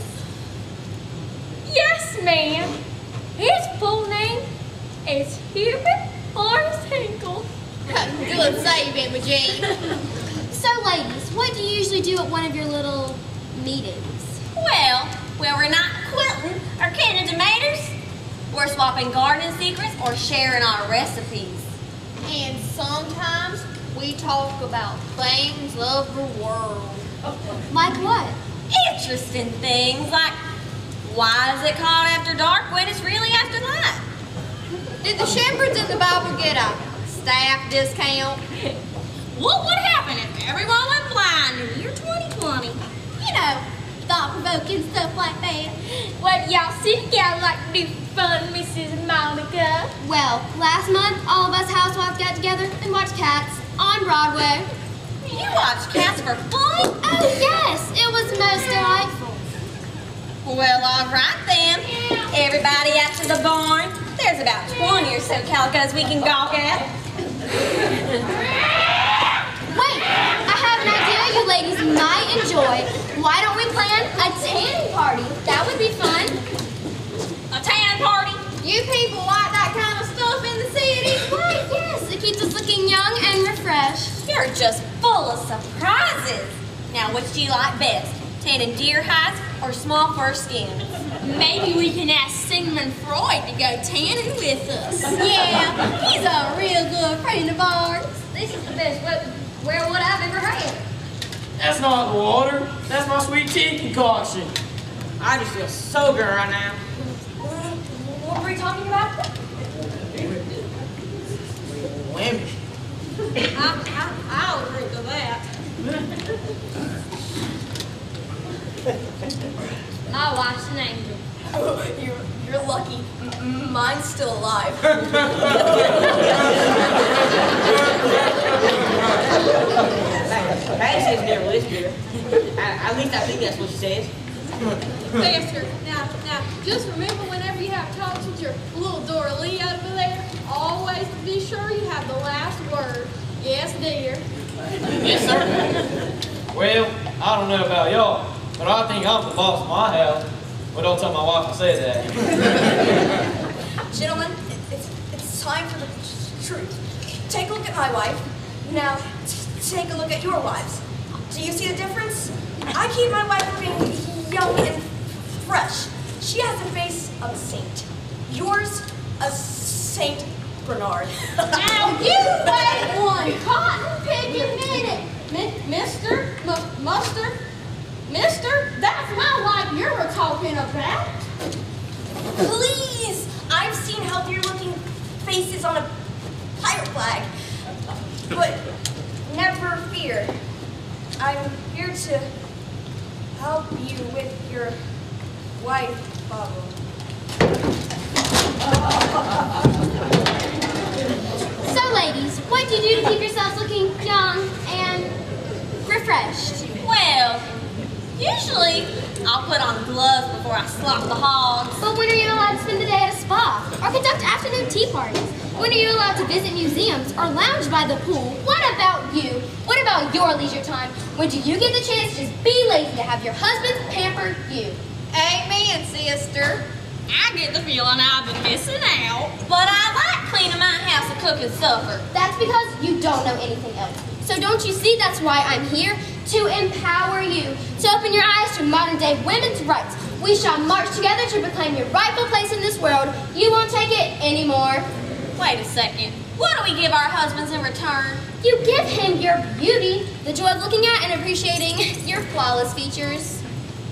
Yes, ma'am. His full name is Hubert Horace Hinkle. Good saving, Eugene. So, ladies, what do you usually do at one of your little meetings? Well, we're not quilting or canning tomatoes. We're swapping gardening secrets or sharing our recipes. And sometimes we talk about things of the world. Like what? Interesting things like, why is it called after dark when it's really after light? Did the shepherds in the Bible get a staff discount? What would happen if everyone went blind in the year 2020? You know, thought-provoking stuff like that. What y'all sit down like to do fun, Mrs. Monica? Well, last month, all of us housewives got together and watched Cats on Broadway. You watch Cats for fun? Oh, yes, it was most delightful. Well, all right then. Everybody out to the barn. There's about 20 or so calicos we can gawk at. Wait, I have an idea you ladies might enjoy. Why don't we plan a tanning party? That would be fun. A tan party? You people like that kind of stuff in the city? Why, yes, it keeps us looking young and refreshed. You're just full of surprises. Now, which do you like best? Tanning deer hides or small fur skins? Maybe we can ask Sigmund Freud to go tanning with us. Yeah, he's a real good friend of ours. This is the best werewood I've ever had. That's not the water. That's my sweet tea concoction. I just feel so good right now. What were we talking about? Women. I'll drink of that. My wife's an angel. You're lucky. Mine's still alive. Patty says never lives here. At least I think that's what she says. Faster. Now, just remember whenever you have talks with your little Doralee over there, always be sure you have the last word. Yes, dear. Yes, sir. Well, I don't know about y'all, but I think I'm the boss of my house. Well, don't tell my wife I said that. Gentlemen, it's time for the truth. Take a look at my wife. Now, take a look at your wives. Do you see the difference? I keep my wife looking young and fresh. She has the face of a saint. Yours, a Saint Bernard. Now you wait one cotton picking minute. Mister, that's my wife you were talking about. Please! I've seen healthier looking faces on a pirate flag. But never fear. I'm here to help you with your wife problem. So, ladies, what do you do to keep yourselves looking young and refreshed? Well, usually I'll put on gloves before I slop the hogs. But when are you allowed to spend the day at a spa or conduct afternoon tea parties? When are you allowed to visit museums or lounge by the pool? What about you? What about your leisure time? When do you get the chance to just be lazy to have your husband pamper you? Amen, sister. I get the feeling I've been missing out. But I like cleaning my house and cooking supper. That's because you don't know anything else. So don't you see that's why I'm here? To empower you, to open your eyes to modern day women's rights. We shall march together to proclaim your rightful place in this world. You won't take it anymore. Wait a second. What do we give our husbands in return? You give him your beauty, the joy of looking at and appreciating your flawless features.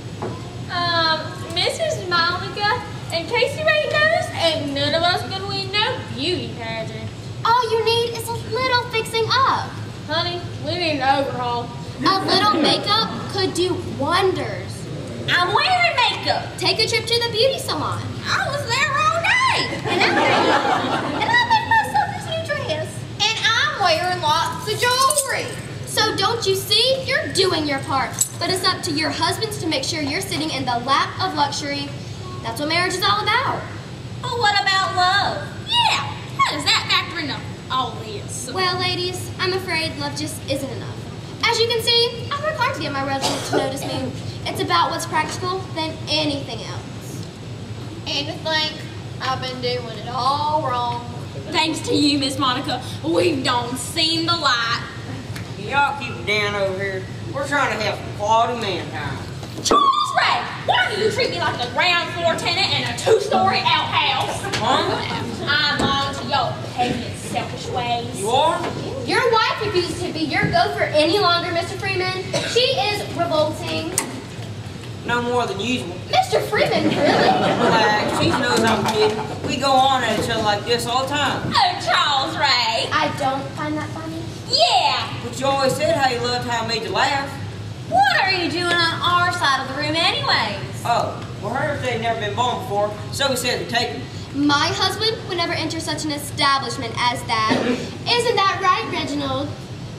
Mrs. Monica and Casey Ray knows, and none of us gonna win no beauty pageant. All you need is a little fixing up. Honey, we need an overhaul. A little makeup could do wonders. I'm wearing makeup. Take a trip to the beauty salon. I was there all day. And I made myself this new dress. And I'm wearing lots of jewelry. So don't you see? You're doing your part. But it's up to your husbands to make sure you're sitting in the lap of luxury. That's what marriage is all about. But what about love? Yeah, how does that factor into all this? Well, ladies, I'm afraid love just isn't enough. As you can see, I work hard to get my residents to notice me. It's about what's practical than anything else. And to think I've been doing it all wrong. Thanks to you, Miss Monica, we've done seen the light. Y'all keep it down over here. We're trying to have quality mankind. Charles Ray, why do you treat me like a ground floor tenant in a 2-story outhouse? Huh? I'm on to your petty and selfish ways. You are? Your wife refuses to be your gopher any longer, Mr. Freeman. She is revolting. No more than usual. Mr. Freeman, really? Relax, she knows I'm kidding. We go on at each other like this all the time. Oh, Charles Ray. I don't find that funny. Yeah. But you always said how you loved how I made you laugh. What are you doing on our side of the room anyways? Oh, well, hers they've never been born before, so we said to take them. My husband would never enter such an establishment as that. Isn't that right, Reginald?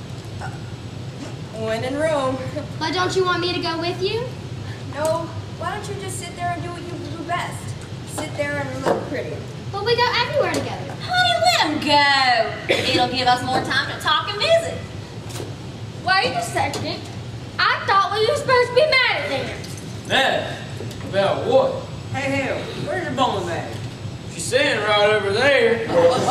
When in Rome. But don't you want me to go with you? No, why don't you just sit there and do what you do best? Sit there and look pretty. But we go everywhere together. Honey, let him go. It'll give us more time to talk and visit. Wait a second. I thought we were supposed to be mad at them. Mad? About what? Hey, hell, where's your bowling bag? She's sitting right over there.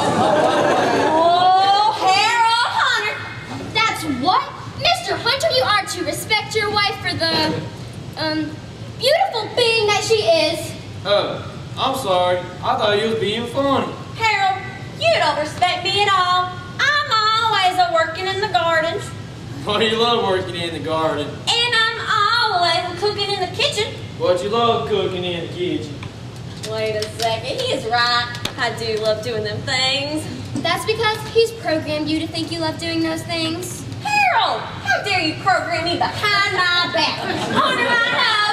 Oh, Harold Hunter. That's what? Mr. Hunter, you are to respect your wife for the, beautiful being that she is. Oh, I'm sorry. I thought you was being funny. Harold, you don't respect me at all. I'm always working in the garden. Well, you love working in the garden. And I'm always cooking in the kitchen. But you love cooking in the kitchen. Wait a second, he is right. I do love doing them things. That's because he's programmed you to think you love doing those things. Harold, how dare you program me behind my back, under my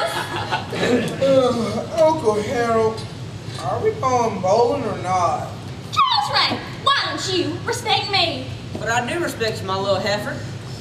nose? Uncle Harold, are we going bowling or not? Charles Ray, why don't you respect me? But I do respect you, my little heifer.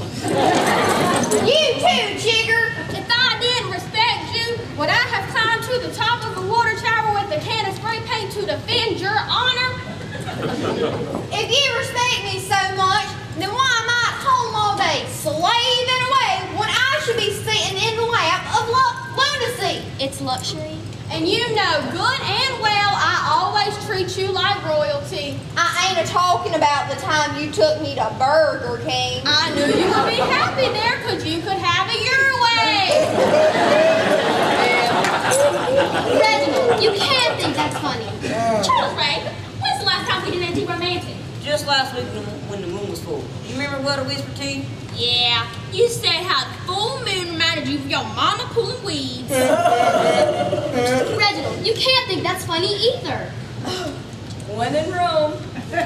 You too, Jigger. If I didn't respect you, would I have climbed to the top of the water tower with a can of spray paint to defend your honor? If you respect me so much, then why am I at home all day, slaving away, when I should be sitting in the lap of lunacy? It's luxury. And you know good and well I always treat you like royalty. I ain't a-talking about the time you took me to Burger King. I knew you would be happy there because you could have it your way. Reginald, you can't think that's funny. Charles Ray, when's the last time we did anything romantic? Just last week when the moon was full. You remember what I whispered to you? Yeah, you said how the full moon reminded you of your mama pulling weeds. Reginald, you can't think that's funny either. When in Rome.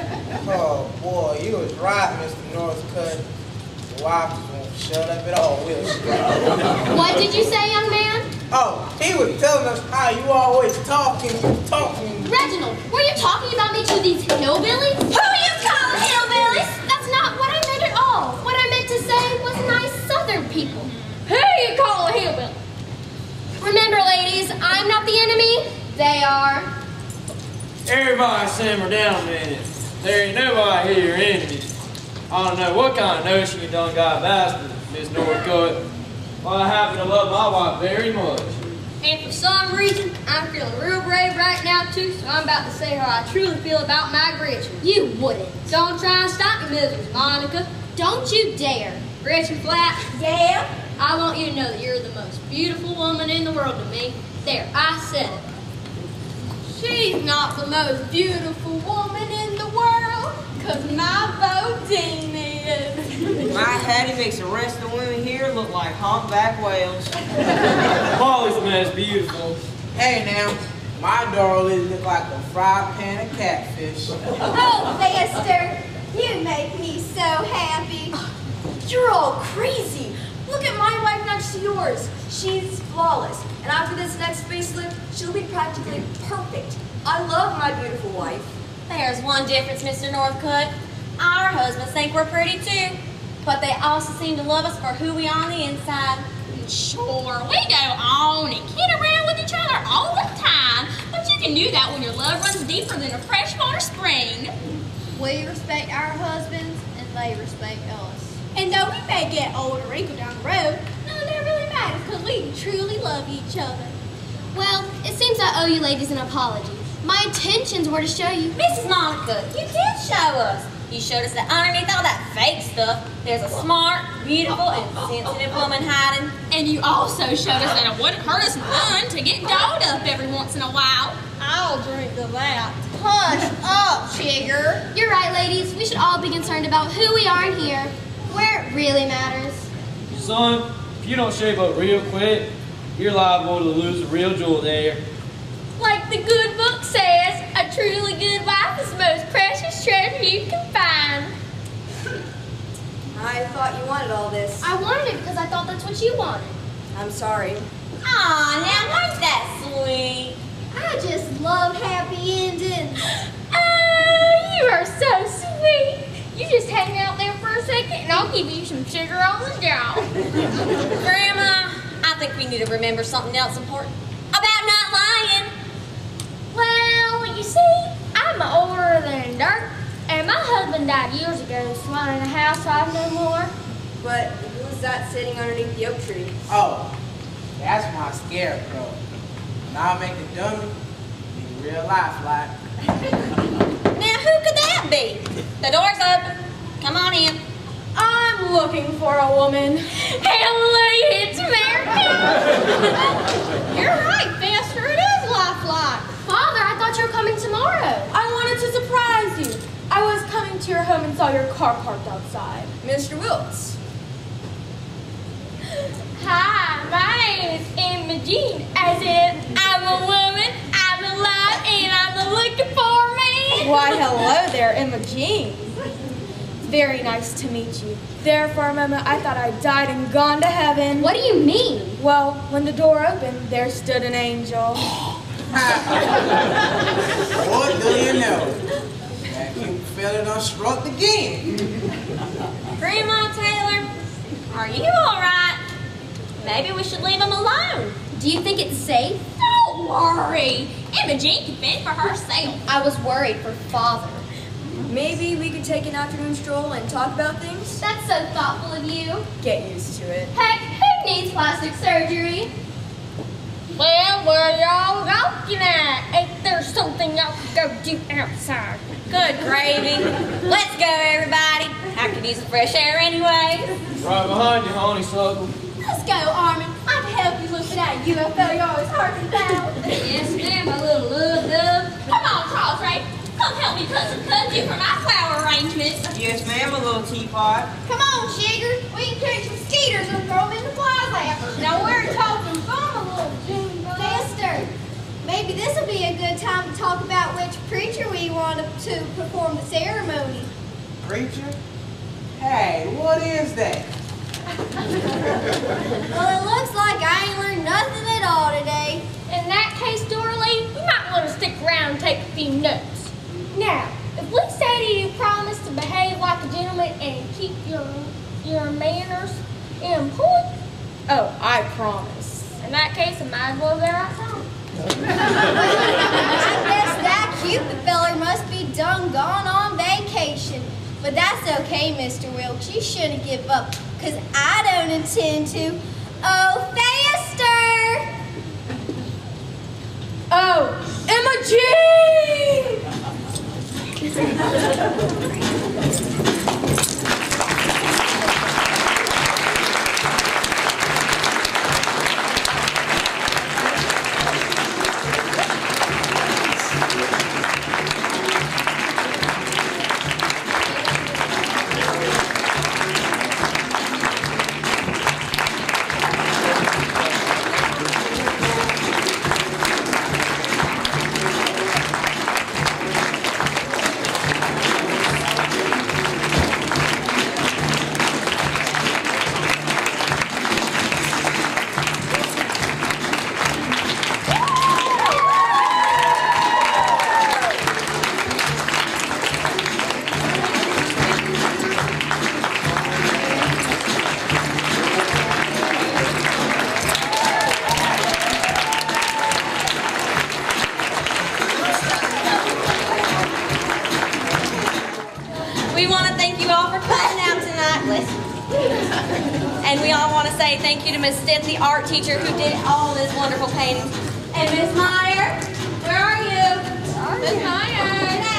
Oh boy, you was right, Mr. Northcutt. The wife just won't shut up at all, will she? What did you say, young man? Oh, he was telling us how you always talking. Reginald, were you talking about me to these hillbillies? Who you call hillbillies? That's not what I meant at all. What I meant to say was nice southern people. Who you call a hillbilly? Remember, ladies, I'm not the enemy. They are. Everybody simmer down a minute. There ain't nobody here enemies. I don't know what kind of notion you done got about Miss Northcutt. Well, I happen to love my wife very much. And for some reason, I'm feeling real brave right now too, so I'm about to say how I truly feel about my Gretchen. You wouldn't. Don't try and stop me, Mrs. Monica. Don't you dare. Gretchen Flat, Yeah? I want you to know that you're the most beautiful woman in the world to me. There, I said it. She's not the most beautiful woman in the world, because my Bodine is. My Hattie makes the rest of the women here look like humpback whales. Molly's the most beautiful. Hey now, my darling look like a fried pan of catfish. Oh, Lester, you make me so happy. You're all crazy. Look at my wife next to yours. She's flawless. And after this next facelift, she'll be practically perfect. I love my beautiful wife. There's one difference, Mr. Northcutt. Our husbands think we're pretty too, but they also seem to love us for who we are on the inside. Sure, we go on and kid around with each other all the time, but you can do that when your love runs deeper than a freshwater spring. We respect our husbands, and they respect us. And though we may get old or wrinkled down the road, None of that really matters, because we truly love each other. well, it seems I owe you ladies an apology. My intentions were to show you. Mrs. Monica, you did show us. You showed us that underneath all that fake stuff, there's a smart, beautiful, and sensitive woman hiding. And you also showed us that it wouldn't hurt us none to get dolled up every once in a while. I'll drink to that. Hush up, Chigger. You're right, ladies. We should all be concerned about who we are in here, where it really matters. Son, if you don't shape up real quick, you're liable to lose a real jewel there. Like the good book says, a truly good wife is the most precious treasure you can find. I thought you wanted all this. I wanted it because I thought that's what you wanted. I'm sorry. Aw, now ain't that sweet? I just love happy endings. Oh, you are so sweet. You just hang out there for a second and I'll give you some sugar on the jaw. Grandma, I think we need to remember something else important about not lying. Well, you see, I'm older than dirt, and my husband died years ago, so I'm in a housewife no more. But who's that sitting underneath the oak tree? Oh, that's my scarecrow. And I'll make a dummy in real life like. Now, who could that be? The door's open. Come on in. I'm looking for a woman. Hallelujah, it's America. You're right, Fester, it is lifelike. thought you were coming tomorrow. I wanted to surprise you. I was coming to your home and saw your car parked outside. Mr. Wilkes. Hi, my name is Emma Jean, as in I'm a woman, I'm alive, and I'm looking for a man. Why, hello there, Emma Jean. Very nice to meet you. There for a moment, I thought I'd died and gone to heaven. What do you mean? Well, when the door opened, there stood an angel. What do you know? That cute fella done struck again. Grandma Taylor, are you all right? Maybe we should leave him alone. Do you think it's safe? Don't worry. Emma Jean can fend for herself. I was worried for Father. Maybe we could take an afternoon stroll and talk about things? That's so thoughtful of you. Get used to it. Heck, who needs plastic surgery? Well, where y'all looking at? If there's something y'all could go do outside. Good gravy. Let's go, everybody. I could use the fresh air anyway. Right behind you, honeysuckle. Let's go, Armin. I can help you look at that UFO you're always harping about. Yes, ma'am, my little love dove. Come on, Charles Ray. Come help me put some kudzu for my flower arrangements. Yes, ma'am, a little teapot. Come on, Sugar. We can catch mosquitoes and throw them in the plaza. Now we're talking fun, a little June bug. Mister, maybe this will be a good time to talk about which preacher we want to perform the ceremony. Preacher? Hey, what is that? Well, it looks like I ain't learned nothing at all today. In that case, Dorothy, you might want to stick around and take a few notes. Now, if we say to you promise to behave like a gentleman and keep your manners in point, Oh, I promise. in that case, it might as well go outside. I guess that Cupid feller must be done gone on vacation. But that's okay, Mr. Wilkes. You shouldn't give up, because I don't intend to. Oh, faster! Oh, Emma We want to thank you all for coming out tonight. Listen. And we all want to say thank you to Miss Stith, the art teacher, who did all these wonderful paintings. And Miss Meyer, where are you? Miss Meyer.